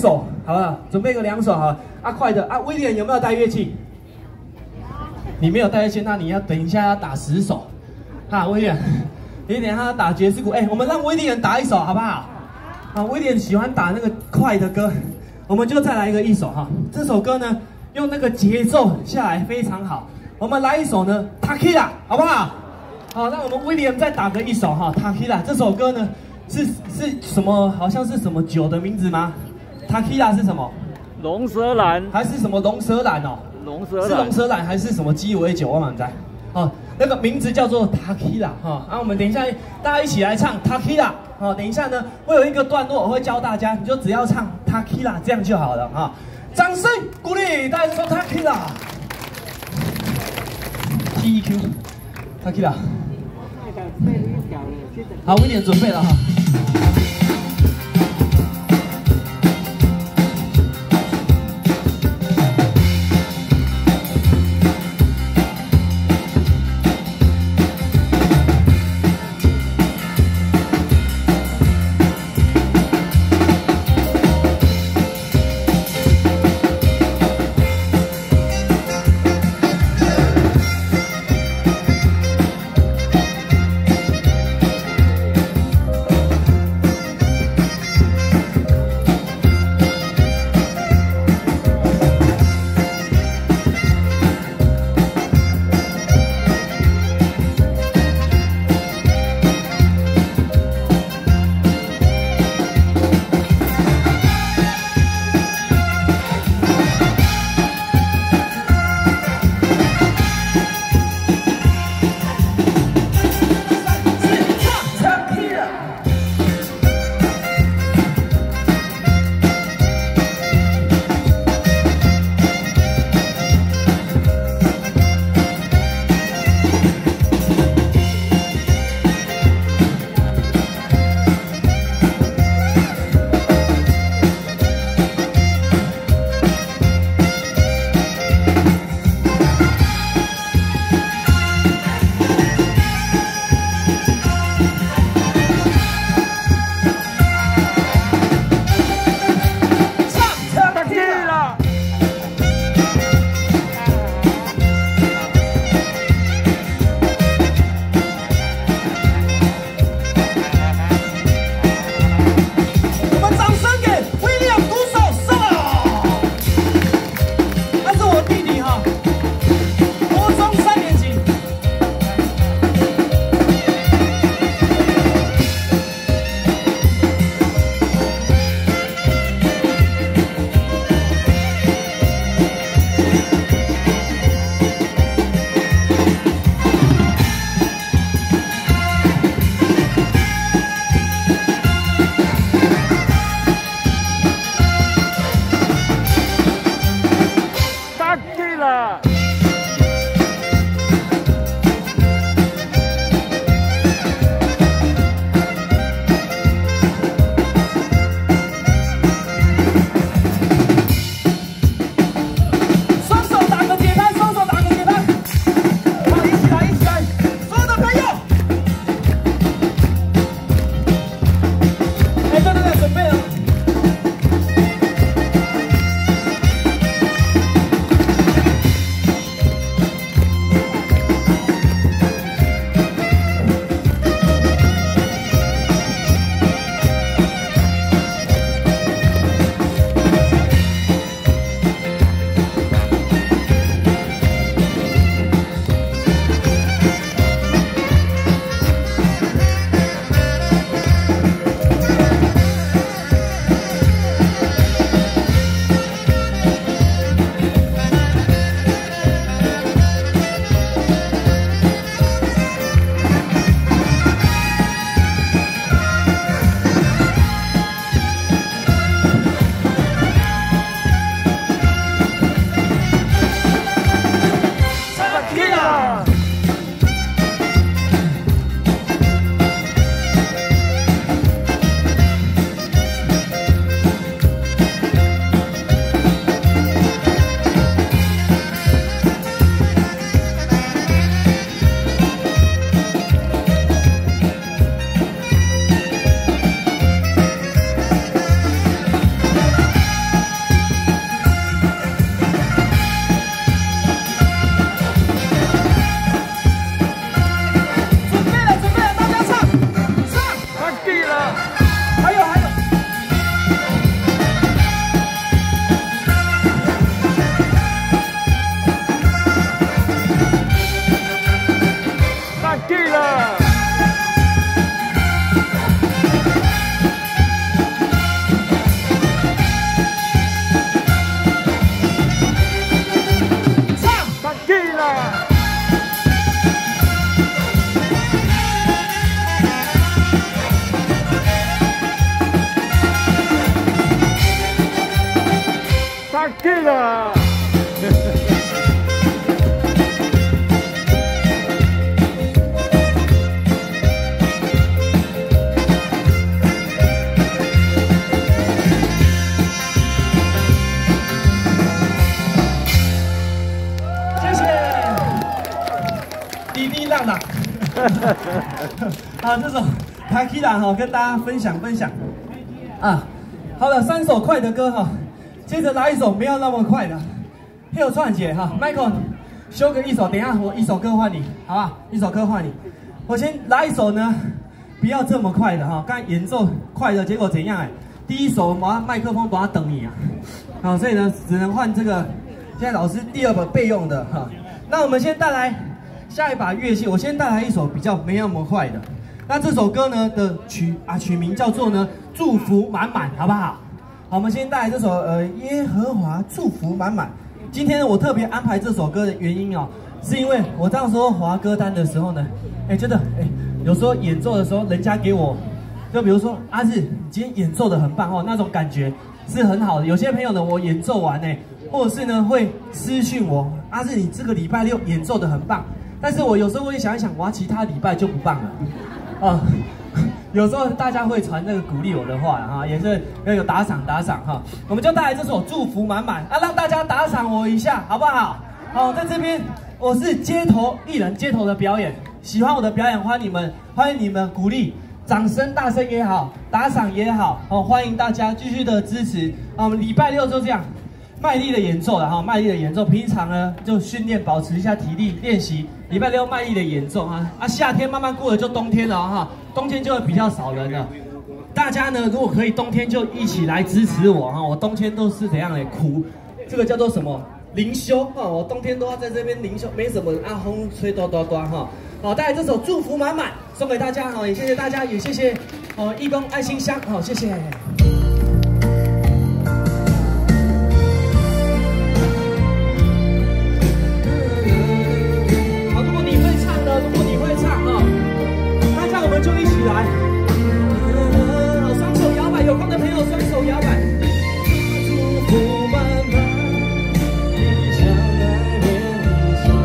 首，好不好？准备个2首哈。啊，快的啊，威廉有没有带乐器？你没有带乐器，那你要等一下要打10首。哈，威廉，你等一下要打爵士鼓。哎，我们让威廉打1首好不好？啊，威廉喜欢打那个快的歌，我们就再来一首哈。这首歌呢，用那个节奏下来非常好。我们来一首呢 ，Tequila， 好不好？好，那我们威廉再打个1首哈 ，Tequila 这首歌呢是什么？好像是什么酒的名字吗 ？Tequila 是什么？ 龙舌兰还是什么龙舌兰哦？ 龙舌兰是龙舌兰还是什么鸡尾酒？我满在。哦，那个名字叫做 Tequila 哈。啊，我们等一下大家一起来唱 Tequila。好，等一下呢会有一个段落我会教大家，你就只要唱 Tequila 这样就好了哈。掌声鼓励大家说 Tequila。TEQ Tequila。好，威廉准备了哈。 给了。 好，这首《卡基拉》哈，跟大家分享啊。好了，3首快的歌哈，接着来一首没有那么快的。有串姐哈 ，Michael 修个一首，等一下我一首歌换你，好吧？一首歌换你。我先来一首呢，不要这么快的哈。刚才演奏快的结果怎样？第一首我麦克风把它等你啊。好，所以呢只能换这个。现在老师第2把备用的哈。那我们先带来。下一把乐器，我先带来一首比较没那么快的。那这首歌呢的曲名叫做呢祝福满满，好不好？好，我们先带来这首耶和华祝福满满。今天我特别安排这首歌的原因哦，是因为我当时候滑歌单的时候呢，真的有时候演奏的时候，人家给我，就比如说阿日，你今天演奏的很棒哦，那种感觉是很好的。有些朋友呢，我演奏完或者是呢会私讯我，阿日你这个礼拜6演奏的很棒。但是我有时候会想一想，哇，其他礼拜就不棒了，有时候大家会传那个鼓励我的话哈，也是要有打赏哈。我们就带来这首祝福满满啊，让大家打赏我一下，好不好？好，在这边我是街头艺人，街头的表演，喜欢我的表演，欢迎你们鼓励，掌声大声也好，打赏也好，欢迎大家继续的支持。我们礼拜6就这样。卖力的演奏了哈，卖力的演奏。平常呢就训练，保持一下体力练习。礼拜6卖力的演奏哈，夏天慢慢过了就冬天了哈，冬天就会比较少人了。大家呢如果可以冬天就一起来支持我哈，我冬天都是怎样的苦，这个叫做什么灵修哈，我冬天都要在这边灵修，没什么风吹多哈。好，带来这首祝福满满送给大家哈，也谢谢大家，也谢谢义工爱心箱好，谢谢。我们就一起来，双手摇摆，有空的朋友双手摇摆。祝福满满，你将来面前。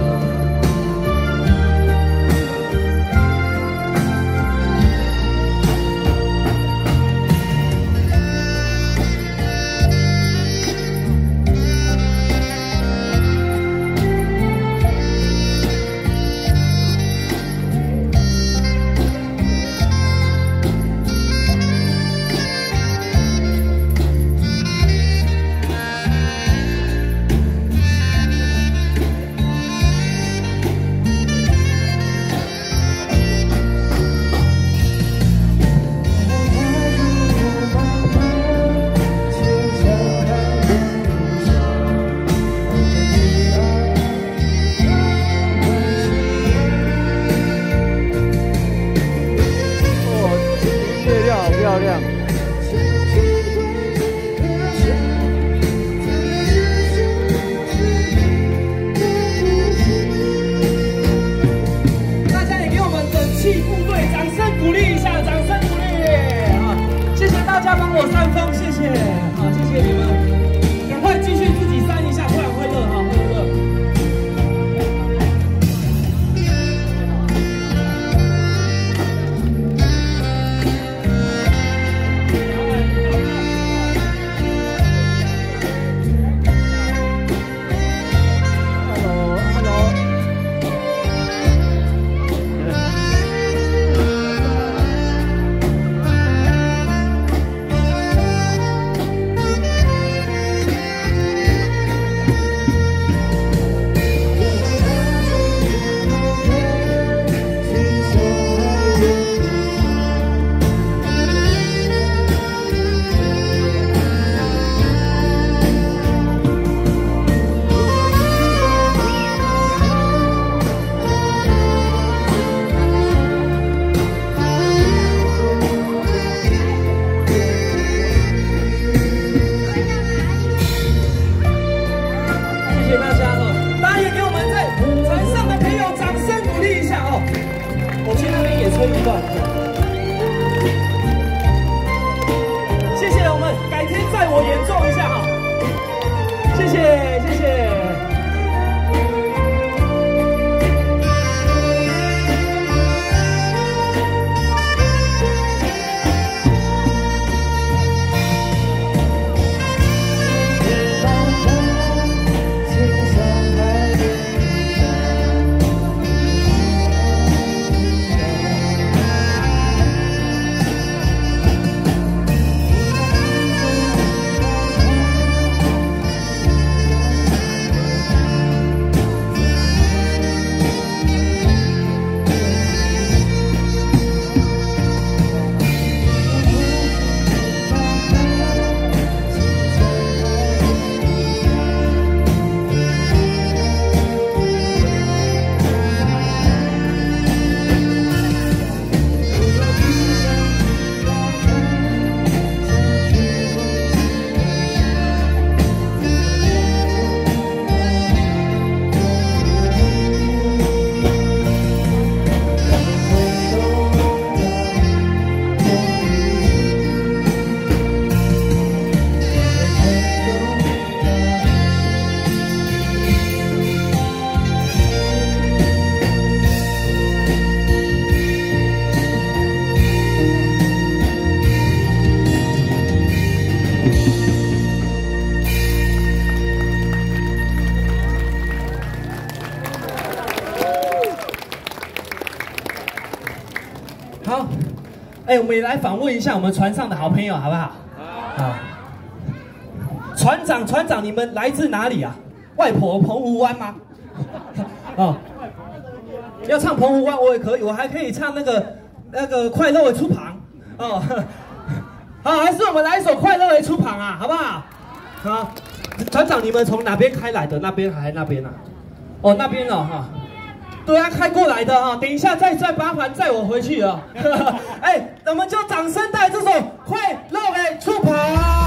好，我们也来访问一下我们船上的好朋友，好不好？好。船长，你们来自哪里啊？外婆澎湖湾吗？哦，要唱澎湖湾我也可以，我还可以唱那个快乐为出旁哦。好，还是我们来一首快乐为出旁啊，好不好？好，船长，你们从哪边开来的？那边还是那边啊？哦，那边哦，哈。对啊，开过来的哈，等一下再麻烦载我回去啊。我们就掌声带这首《快乐的出旁》。